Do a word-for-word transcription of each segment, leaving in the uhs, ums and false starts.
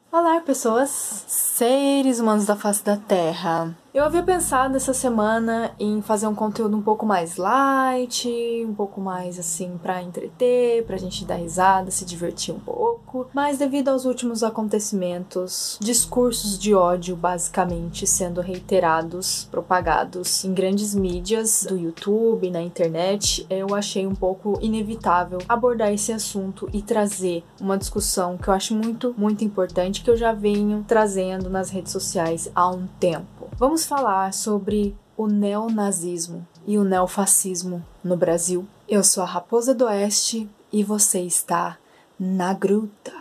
Olá, pessoas, seres humanos da face da Terra. Eu havia pensado essa semana em fazer um conteúdo um pouco mais light, um pouco mais assim pra entreter, pra gente dar risada, se divertir um pouco, mas devido aos últimos acontecimentos, discursos de ódio basicamente sendo reiterados, propagados em grandes mídias do YouTube, na internet, eu achei um pouco inevitável abordar esse assunto e trazer uma discussão que eu acho muito, muito importante, que eu já venho trazendo nas redes sociais há um tempo. Vamos falar sobre o neonazismo e o neofascismo no Brasil. Eu sou a Raposa do Oeste e você está na Gruta.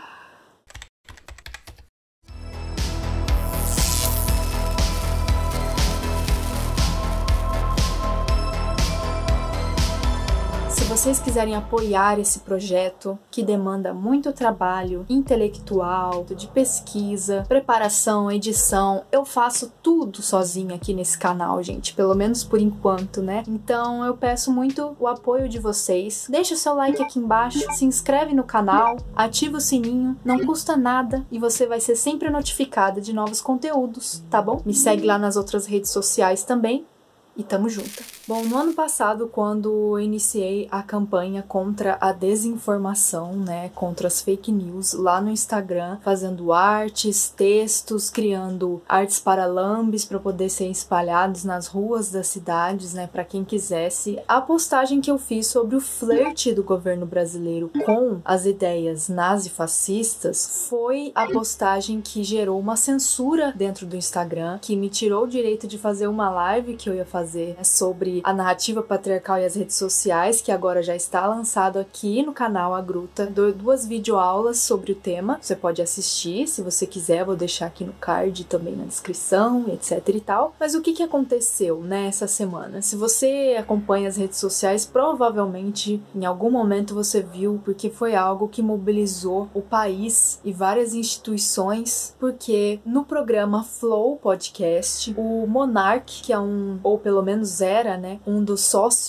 Se vocês quiserem apoiar esse projeto, que demanda muito trabalho intelectual, de pesquisa, preparação, edição, eu faço tudo sozinha aqui nesse canal, gente, pelo menos por enquanto, né? Então eu peço muito o apoio de vocês. Deixa o seu like aqui embaixo, se inscreve no canal, ativa o sininho, não custa nada e você vai ser sempre notificada de novos conteúdos, tá bom? Me segue lá nas outras redes sociais também. E tamo junto. Bom, no ano passado, quando eu iniciei a campanha contra a desinformação, né, contra as fake news, lá no Instagram, fazendo artes, textos, criando artes paralambes para poder ser espalhados nas ruas das cidades, né, para quem quisesse, a postagem que eu fiz sobre o flerte do governo brasileiro com as ideias nazifascistas foi a postagem que gerou uma censura dentro do Instagram, que me tirou o direito de fazer uma live que eu ia fazer sobre a narrativa patriarcal e as redes sociais, que agora já está lançado aqui no canal A Gruta. Dou duas videoaulas sobre o tema, você pode assistir se você quiser, vou deixar aqui no card também na descrição, etc e tal. Mas o que que aconteceu, né, essa semana? Se você acompanha as redes sociais, provavelmente em algum momento você viu, porque foi algo que mobilizou o país e várias instituições, porque no programa Flow Podcast, o Monark, que é um, ou pelo menos era, né, um dos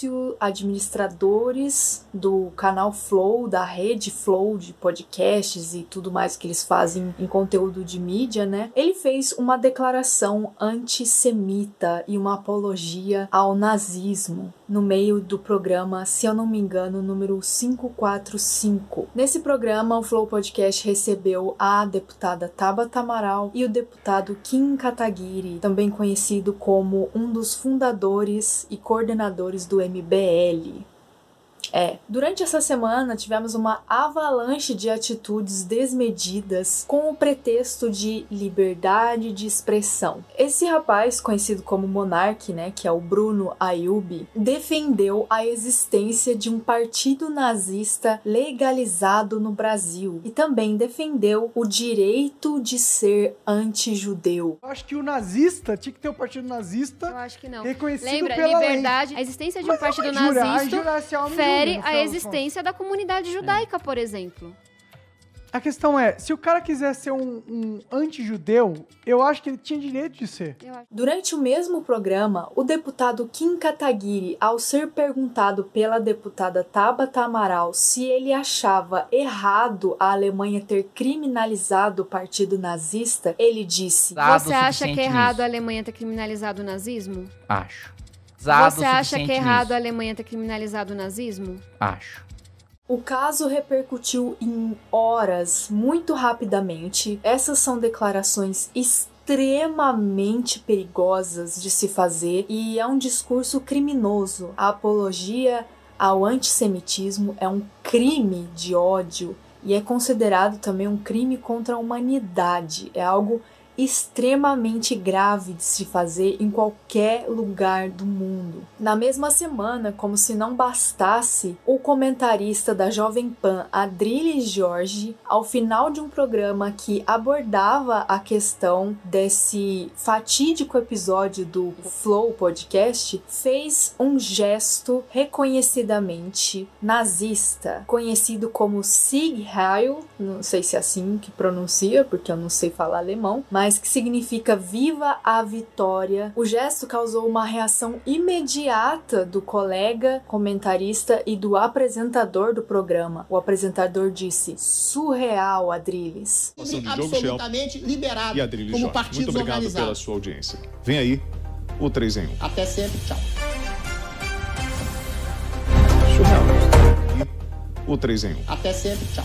sócio-administradores do canal Flow, da rede Flow de podcasts e tudo mais que eles fazem em conteúdo de mídia, né, ele fez uma declaração antissemita e uma apologia ao nazismo no meio do programa, se eu não me engano, número quinhentos e quarenta e cinco. Nesse programa, o Flow Podcast recebeu a deputada Tabata Amaral e o deputado Kim Kataguiri, também conhecido como um dos fundadores e coordenadores do M B L. É, durante essa semana tivemos uma avalanche de atitudes desmedidas com o pretexto de liberdade de expressão. Esse rapaz, conhecido como Monark, né, que é o Bruno Ayub, defendeu a existência de um partido nazista legalizado no Brasil e também defendeu o direito de ser anti-judeu. Eu acho que o nazista tinha que ter um partido nazista. Eu acho que não. Reconhecido Lembra, pela liberdade, lei. a existência de Mas um partido jurar, nazista jurar se é homem fere julga, no a final das existência da comunidade judaica, por exemplo. A questão é, se o cara quiser ser um, um anti-judeu, eu acho que ele tinha direito de ser. Durante o mesmo programa, o deputado Kim Kataguiri, ao ser perguntado pela deputada Tabata Amaral se ele achava errado a Alemanha ter criminalizado o partido nazista, ele disse: Você acha que é errado a Alemanha ter criminalizado o nazismo? Acho. Você acha que é errado a Alemanha ter criminalizado o nazismo? Acho. O caso repercutiu em horas, muito rapidamente. Essas são declarações extremamente perigosas de se fazer e é um discurso criminoso. A apologia ao antissemitismo é um crime de ódio e é considerado também um crime contra a humanidade. É algo extremamente grave de se fazer em qualquer lugar do mundo. Na mesma semana, como se não bastasse, o comentarista da Jovem Pan, Adrilles Jorge, ao final de um programa que abordava a questão desse fatídico episódio do Flow Podcast, fez um gesto reconhecidamente nazista, conhecido como Sieg Heil, não sei se é assim que pronuncia, porque eu não sei falar alemão, mas mas que significa Viva a Vitória. O gesto causou uma reação imediata do colega comentarista e do apresentador do programa. O apresentador disse: surreal, Adrilles. Absolutamente liberado e Adrilles como Jorge, partidos muito obrigado organizados. pela sua audiência. Vem aí o três em um. Até sempre, tchau. Surreal. E o três em um. Até sempre, tchau.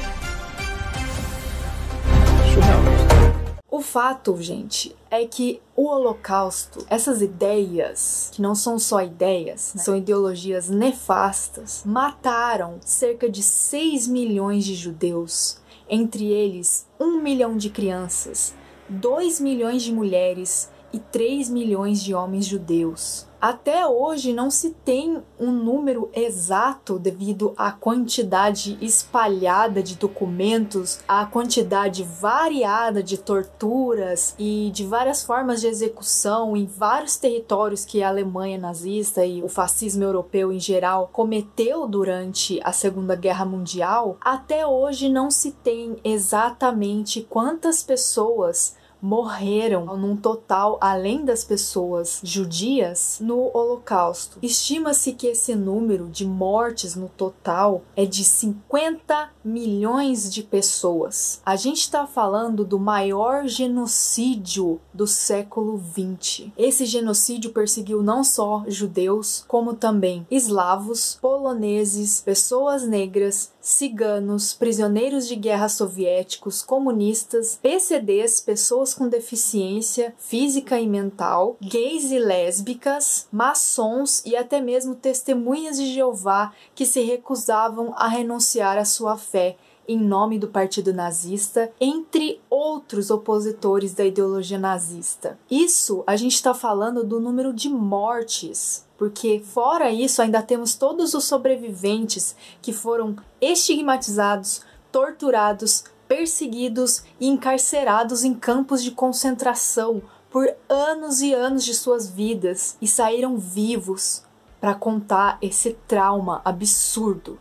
Surreal. O fato, gente, é que o Holocausto, essas ideias, que não são só ideias, né, são ideologias nefastas, mataram cerca de seis milhões de judeus, entre eles um milhão de crianças, dois milhões de mulheres e três milhões de homens judeus. Até hoje não se tem um número exato devido à quantidade espalhada de documentos, à quantidade variada de torturas e de várias formas de execução em vários territórios que a Alemanha nazista e o fascismo europeu em geral cometeu durante a Segunda Guerra Mundial. Até hoje não se tem exatamente quantas pessoas morreram num total, além das pessoas judias, no Holocausto. Estima-se que esse número de mortes no total é de cinquenta milhões de pessoas. A gente está falando do maior genocídio do século vinte. Esse genocídio perseguiu não só judeus, como também eslavos, poloneses, pessoas negras, ciganos, prisioneiros de guerra soviéticos, comunistas, P C Ds, pessoas com deficiência física e mental, gays e lésbicas, maçons e até mesmo testemunhas de Jeová que se recusavam a renunciar à sua fé em nome do Partido Nazista, entre outros opositores da ideologia nazista. Isso a gente está falando do número de mortes, porque fora isso ainda temos todos os sobreviventes que foram estigmatizados, torturados, perseguidos e encarcerados em campos de concentração por anos e anos de suas vidas e saíram vivos para contar esse trauma absurdo.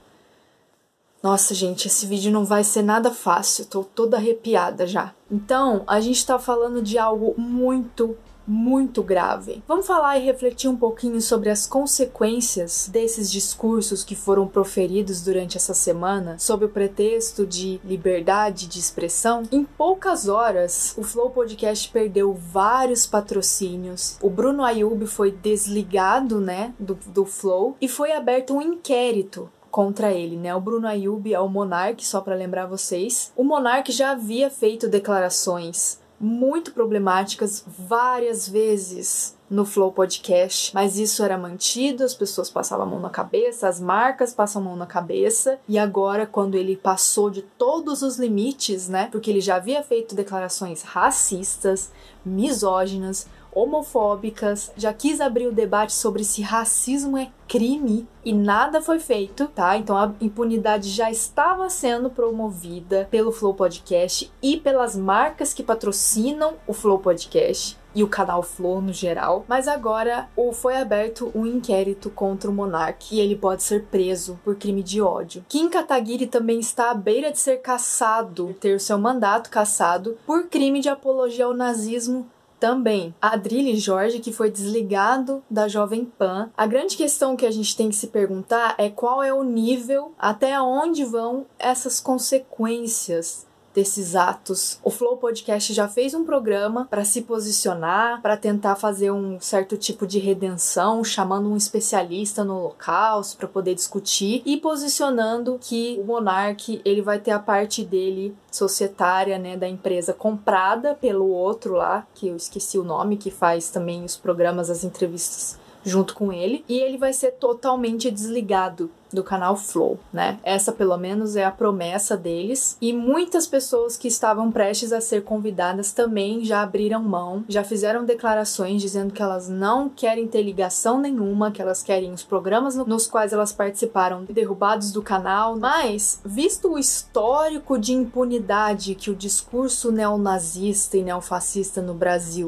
Nossa, gente, esse vídeo não vai ser nada fácil, tô toda arrepiada já. Então, a gente tá falando de algo muito, muito grave. Vamos falar e refletir um pouquinho sobre as consequências desses discursos que foram proferidos durante essa semana, sob o pretexto de liberdade de expressão. Em poucas horas, o Flow Podcast perdeu vários patrocínios, o Bruno Ayub foi desligado, né, do, do Flow, e foi aberto um inquérito contra ele, né? O Bruno Ayub é o Monark, só para lembrar vocês. O Monark já havia feito declarações muito problemáticas várias vezes no Flow Podcast, mas isso era mantido, as pessoas passavam a mão na cabeça, as marcas passam a mão na cabeça, e agora, quando ele passou de todos os limites, né? Porque ele já havia feito declarações racistas, misóginas, homofóbicas, já quis abrir o debate sobre se racismo é crime e nada foi feito, tá? Então a impunidade já estava sendo promovida pelo Flow Podcast e pelas marcas que patrocinam o Flow Podcast e o canal Flow no geral, mas agora foi aberto um inquérito contra o Monark e ele pode ser preso por crime de ódio. Kim Kataguiri também está à beira de ser cassado, ter o seu mandato cassado por crime de apologia ao nazismo também. A Adrilles Jorge, que foi desligado da Jovem Pan. A grande questão que a gente tem que se perguntar é qual é o nível, até onde vão essas consequências desses atos. O Flow Podcast já fez um programa para se posicionar, para tentar fazer um certo tipo de redenção, chamando um especialista no Holocausto para poder discutir e posicionando que o Monark, ele vai ter a parte dele societária, né, da empresa comprada pelo outro lá, que eu esqueci o nome, que faz também os programas, as entrevistas junto com ele, e ele vai ser totalmente desligado do canal Flow, né? Essa, pelo menos, é a promessa deles. E muitas pessoas que estavam prestes a ser convidadas também já abriram mão, já fizeram declarações dizendo que elas não querem ter ligação nenhuma, que elas querem os programas nos quais elas participaram derrubados do canal. Mas, visto o histórico de impunidade que o discurso neonazista e neofascista no Brasil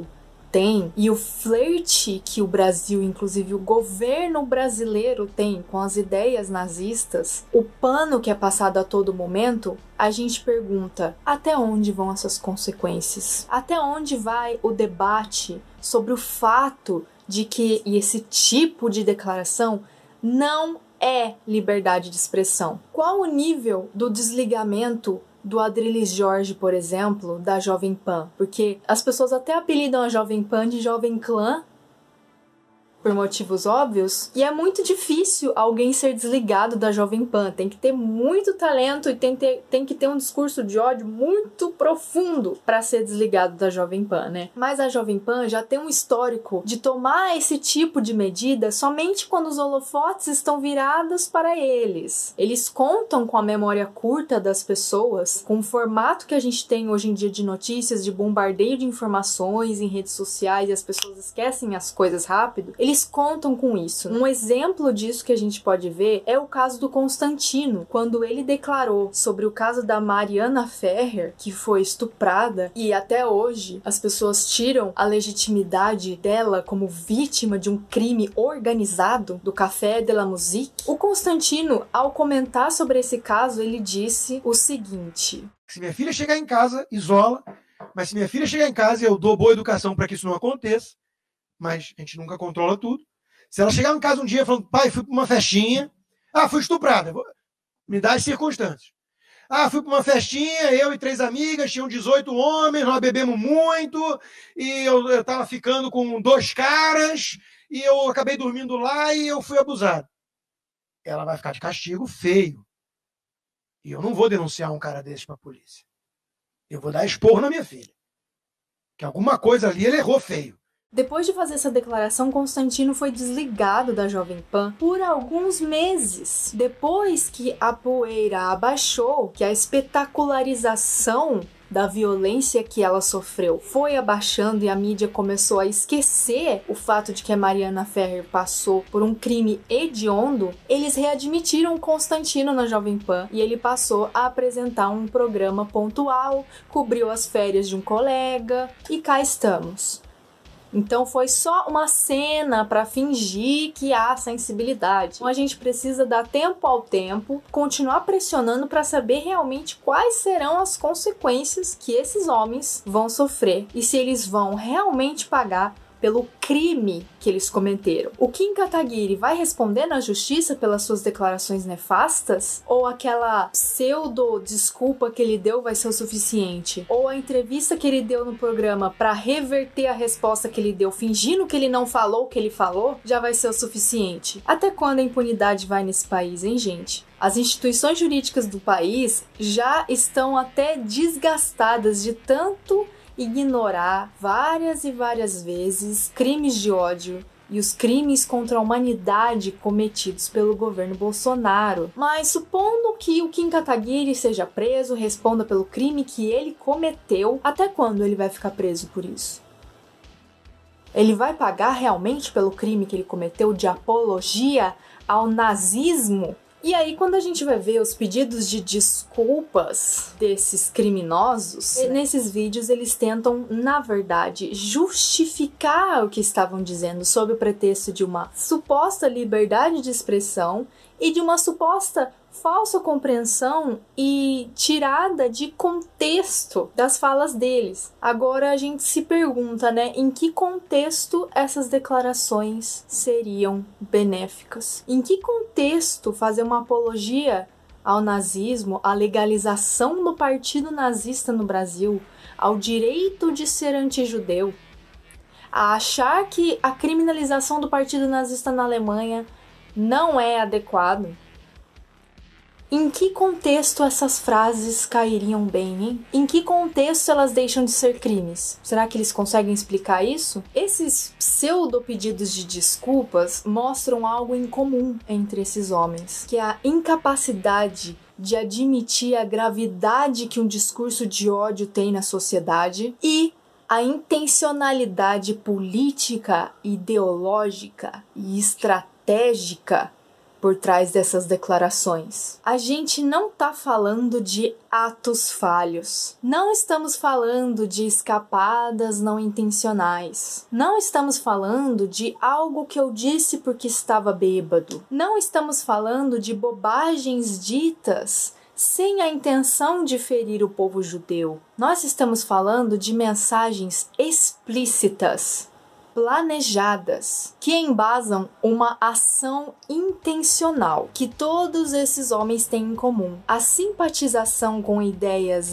tem e o flerte que o Brasil, inclusive o governo brasileiro tem com as ideias nazistas, o pano que é passado a todo momento, a gente pergunta, até onde vão essas consequências? Até onde vai o debate sobre o fato de que esse tipo de declaração não é liberdade de expressão? Qual o nível do desligamento do Adrilles Jorge, por exemplo, da Jovem Pan? Porque as pessoas até apelidam a Jovem Pan de Jovem Clã, por motivos óbvios, e é muito difícil alguém ser desligado da Jovem Pan. Tem que ter muito talento e tem, ter, tem que ter um discurso de ódio muito profundo para ser desligado da Jovem Pan, né? Mas a Jovem Pan já tem um histórico de tomar esse tipo de medida somente quando os holofotes estão virados para eles. Eles contam com a memória curta das pessoas, com o formato que a gente tem hoje em dia de notícias, de bombardeio de informações em redes sociais, e as pessoas esquecem as coisas rápido. Eles contam com isso. Um exemplo disso que a gente pode ver é o caso do Constantino, quando ele declarou sobre o caso da Mariana Ferrer, que foi estuprada, e até hoje as pessoas tiram a legitimidade dela como vítima de um crime organizado do Café de la Musique. O Constantino, ao comentar sobre esse caso, ele disse o seguinte: se minha filha chegar em casa, isola, mas se minha filha chegar em casa, eu dou boa educação para que isso não aconteça, mas a gente nunca controla tudo. Se ela chegar em casa um dia falando, pai, fui para uma festinha, ah, fui estuprada, me dá as circunstâncias. Ah, fui para uma festinha, eu e três amigas, tinham dezoito homens, nós bebemos muito, e eu estava ficando com dois caras, e eu acabei dormindo lá e eu fui abusado. Ela vai ficar de castigo feio. E eu não vou denunciar um cara desse para a polícia. Eu vou dar esporro na minha filha. Que alguma coisa ali ele errou feio. Depois de fazer essa declaração, Constantino foi desligado da Jovem Pan por alguns meses. Depois que a poeira abaixou, que a espetacularização da violência que ela sofreu foi abaixando e a mídia começou a esquecer o fato de que a Mariana Ferrer passou por um crime hediondo, eles readmitiram Constantino na Jovem Pan e ele passou a apresentar um programa pontual, cobriu as férias de um colega e cá estamos. Então foi só uma cena para fingir que há sensibilidade. Então a gente precisa dar tempo ao tempo, continuar pressionando para saber realmente quais serão as consequências que esses homens vão sofrer e se eles vão realmente pagar pelo crime que eles cometeram. O Kim Kataguiri vai responder na justiça pelas suas declarações nefastas? Ou aquela pseudo-desculpa que ele deu vai ser o suficiente? Ou a entrevista que ele deu no programa para reverter a resposta que ele deu, fingindo que ele não falou o que ele falou, já vai ser o suficiente? Até quando a impunidade vai nesse país, hein, gente? As instituições jurídicas do país já estão até desgastadas de tanto ignorar várias e várias vezes crimes de ódio e os crimes contra a humanidade cometidos pelo governo Bolsonaro. Mas supondo que o Kim Kataguiri seja preso, responda pelo crime que ele cometeu, até quando ele vai ficar preso por isso? Ele vai pagar realmente pelo crime que ele cometeu de apologia ao nazismo? E aí, quando a gente vai ver os pedidos de desculpas desses criminosos, nesses vídeos eles tentam, na verdade, justificar o que estavam dizendo sob o pretexto de uma suposta liberdade de expressão e de uma suposta falsa compreensão e tirada de contexto das falas deles. Agora a gente se pergunta, né, em que contexto essas declarações seriam benéficas? Em que contexto fazer uma apologia ao nazismo, à legalização do partido nazista no Brasil, ao direito de ser antijudeu, a achar que a criminalização do partido nazista na Alemanha não é adequado? Em que contexto essas frases cairiam bem, hein? Em que contexto elas deixam de ser crimes? Será que eles conseguem explicar isso? Esses pseudo-pedidos de desculpas mostram algo em comum entre esses homens, que é a incapacidade de admitir a gravidade que um discurso de ódio tem na sociedade e a intencionalidade política, ideológica e estratégica por trás dessas declarações. A gente não tá falando de atos falhos. Não estamos falando de escapadas não intencionais. Não estamos falando de algo que eu disse porque estava bêbado. Não estamos falando de bobagens ditas sem a intenção de ferir o povo judeu. Nós estamos falando de mensagens explícitas, planejadas, que embasam uma ação intencional que todos esses homens têm em comum. A simpatização com ideias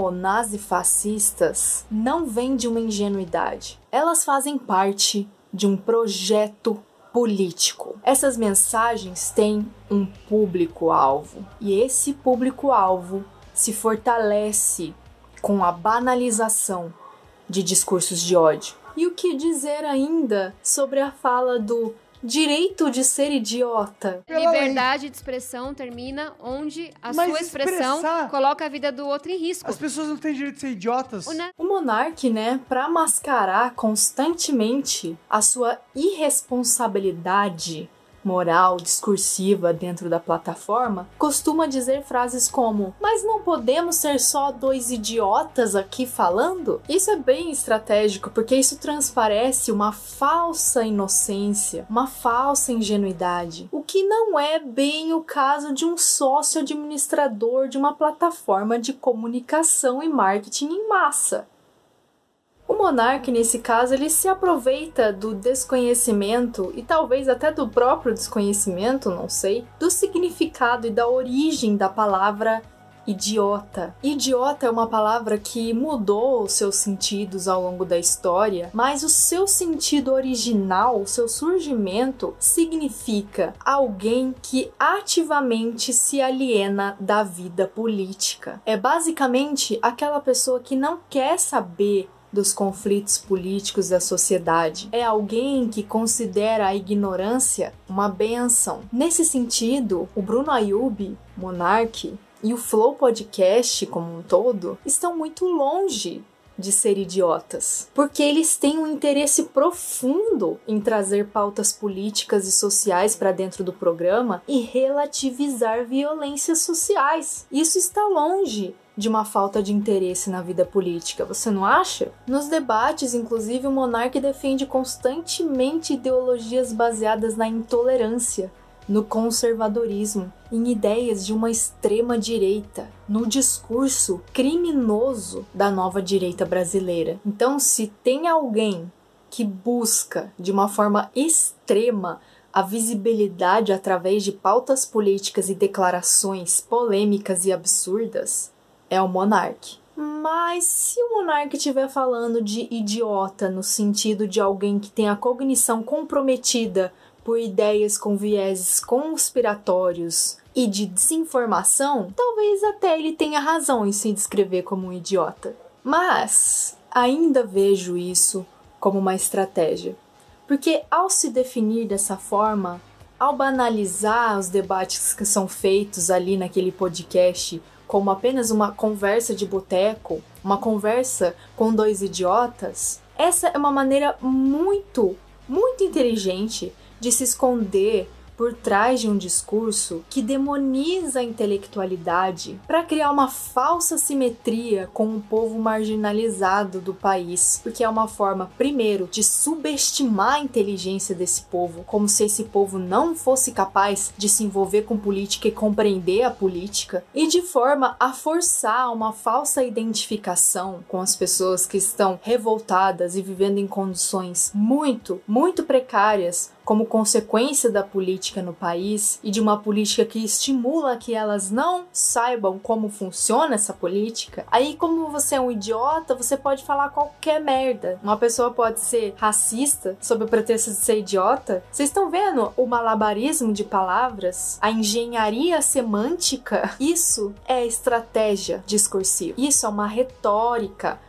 neonazifascistas não vem de uma ingenuidade. Elas fazem parte de um projeto político. Essas mensagens têm um público-alvo, e esse público-alvo se fortalece com a banalização de discursos de ódio. E o que dizer ainda sobre a fala do direito de ser idiota? Liberdade de expressão termina onde a Mas sua expressão expressar... coloca a vida do outro em risco. As pessoas não têm direito de ser idiotas. O, né? O monarca, né, pra mascarar constantemente a sua irresponsabilidade moral, discursiva dentro da plataforma, costuma dizer frases como: mas não podemos ser só dois idiotas aqui falando? Isso é bem estratégico, porque isso transparece uma falsa inocência, uma falsa ingenuidade, o que não é bem o caso de um sócio administrador de uma plataforma de comunicação e marketing em massa. O monarca, nesse caso, ele se aproveita do desconhecimento e talvez até do próprio desconhecimento, não sei, do significado e da origem da palavra idiota. Idiota é uma palavra que mudou os seus sentidos ao longo da história, mas o seu sentido original, o seu surgimento, significa alguém que ativamente se aliena da vida política. É basicamente aquela pessoa que não quer saber dos conflitos políticos da sociedade. É alguém que considera a ignorância uma bênção. Nesse sentido, o Bruno Ayub, monarca, e o Flow Podcast como um todo estão muito longe de ser idiotas, porque eles têm um interesse profundo em trazer pautas políticas e sociais para dentro do programa e relativizar violências sociais. Isso está longe de uma falta de interesse na vida política, você não acha? Nos debates, inclusive, o monarca defende constantemente ideologias baseadas na intolerância, no conservadorismo, em ideias de uma extrema-direita, no discurso criminoso da nova direita brasileira. Então, se tem alguém que busca, de uma forma extrema, a visibilidade através de pautas políticas e declarações polêmicas e absurdas, é o monarca. Mas se o monarca estiver falando de idiota no sentido de alguém que tem a cognição comprometida por ideias com vieses conspiratórios e de desinformação, talvez até ele tenha razão em se descrever como um idiota. Mas ainda vejo isso como uma estratégia, porque ao se definir dessa forma, ao banalizar os debates que são feitos ali naquele podcast como apenas uma conversa de boteco, uma conversa com dois idiotas, essa é uma maneira muito, muito inteligente de se esconder por trás de um discurso que demoniza a intelectualidade para criar uma falsa simetria com o povo marginalizado do país, porque é uma forma, primeiro, de subestimar a inteligência desse povo, como se esse povo não fosse capaz de se envolver com política e compreender a política, e de forma a forçar uma falsa identificação com as pessoas que estão revoltadas e vivendo em condições muito, muito precárias, como consequência da política no país e de uma política que estimula que elas não saibam como funciona essa política. Aí, como você é um idiota, você pode falar qualquer merda. Uma pessoa pode ser racista sob o pretexto de ser idiota. Vocês estão vendo o malabarismo de palavras? A engenharia semântica? Isso é estratégia discursiva. Isso é uma retórica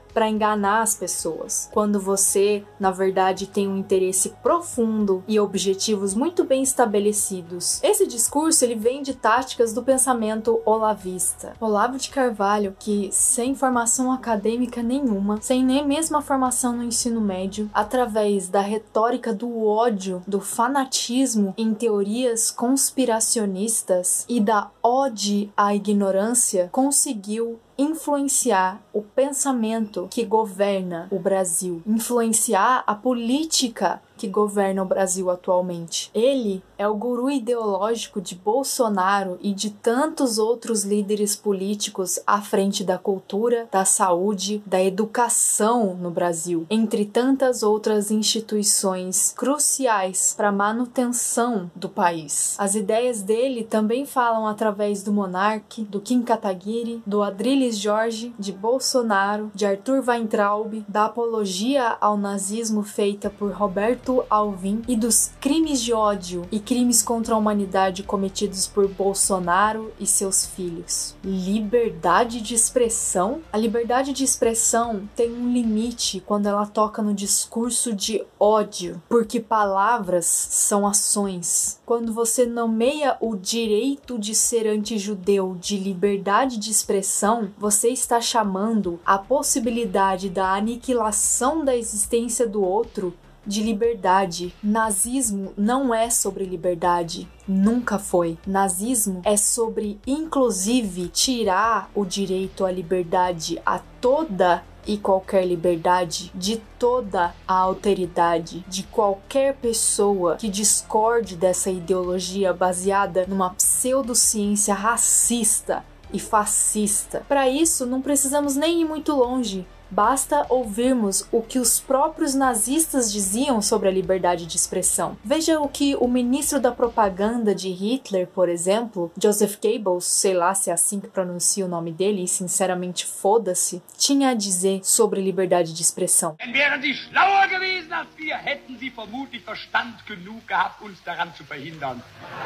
para enganar as pessoas, quando você, na verdade, tem um interesse profundo e objetivos muito bem estabelecidos. Esse discurso, ele vem de táticas do pensamento olavista. Olavo de Carvalho, que sem formação acadêmica nenhuma, sem nem mesmo a formação no ensino médio, através da retórica do ódio, do fanatismo em teorias conspiracionistas e da ode à ignorância, conseguiu influenciar o pensamento que governa o Brasil, influenciar a política que governa o Brasil atualmente. Ele é o guru ideológico de Bolsonaro e de tantos outros líderes políticos à frente da cultura, da saúde, da educação no Brasil, entre tantas outras instituições cruciais para a manutenção do país. As ideias dele também falam através do Monark, do Kim Kataguiri, do Adrilles Jorge, de Bolsonaro, de Arthur Weintraub, da apologia ao nazismo feita por Roberto Alvim e dos crimes de ódio e crimes contra a humanidade cometidos por Bolsonaro e seus filhos. Liberdade de expressão? A liberdade de expressão tem um limite quando ela toca no discurso de ódio, porque palavras são ações. Quando você nomeia o direito de ser antijudeu de liberdade de expressão, você está chamando a possibilidade da aniquilação da existência do outro de liberdade. Nazismo não é sobre liberdade, nunca foi. Nazismo é sobre, inclusive, tirar o direito à liberdade, a toda e qualquer liberdade, de toda a alteridade, de qualquer pessoa que discorde dessa ideologia baseada numa pseudociência racista e fascista. Para isso, não precisamos nem ir muito longe. Basta ouvirmos o que os próprios nazistas diziam sobre a liberdade de expressão. Veja o que o ministro da propaganda de Hitler, por exemplo, Joseph Goebbels, sei lá se é assim que pronuncia o nome dele, e sinceramente foda-se, tinha a dizer sobre liberdade de expressão. Wären Sie schlauer gewesen als wir, hätten Sie vermutlich Verstand genug gehabt, uns daran zu verhindern.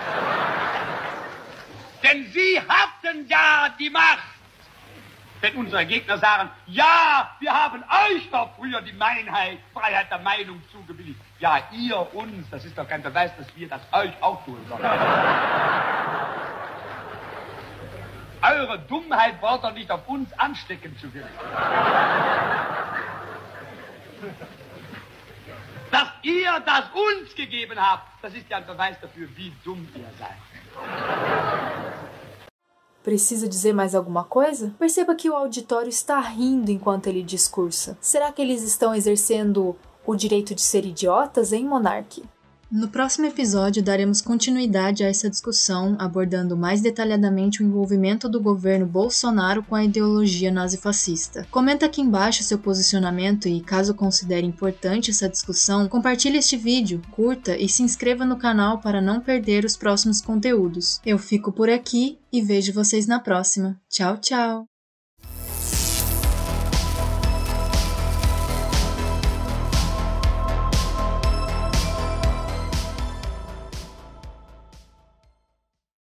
Denn Sie hatten ja die Macht. Wenn unsere Gegner sagen, ja, wir haben euch doch früher die Meinheit, Freiheit der Meinung zugebilligt. Ja, ihr uns, das ist doch kein Beweis, dass wir das euch auch tun sollen. Eure Dummheit braucht doch nicht auf uns anstecken zu können. Dass ihr das uns gegeben habt, das ist ja ein Beweis dafür, wie dumm ihr seid. Preciso dizer mais alguma coisa? Perceba que o auditório está rindo enquanto ele discursa. Será que eles estão exercendo o direito de ser idiotas, hein, Monark? No próximo episódio, daremos continuidade a essa discussão, abordando mais detalhadamente o envolvimento do governo Bolsonaro com a ideologia nazifascista. Comenta aqui embaixo seu posicionamento e, caso considere importante essa discussão, compartilhe este vídeo, curta e se inscreva no canal para não perder os próximos conteúdos. Eu fico por aqui e vejo vocês na próxima. Tchau, tchau!